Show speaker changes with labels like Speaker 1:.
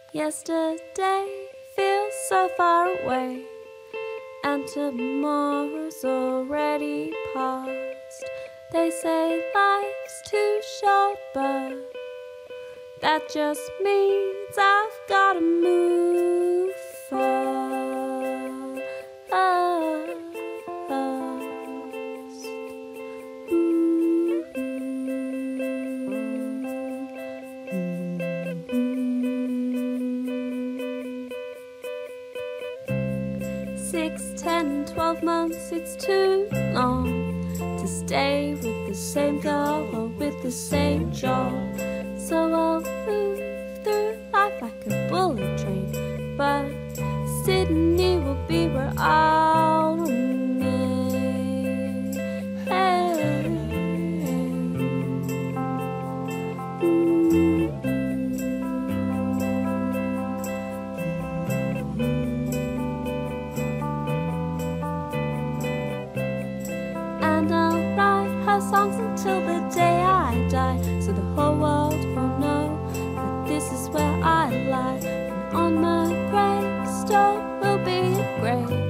Speaker 1: Yesterday feels so far away, and tomorrow's already past. They say life's too short, but that just means I've gotta move fast. 6, 10, 12 months, it's too long to stay with the same girl or with the same job. So I'll move through life like a bullet train, but Sydney will be where I'll remain. Hey. And I'll write her songs until the day I die, so the whole world will know that this is where I lie. And on my gravestone will be a grave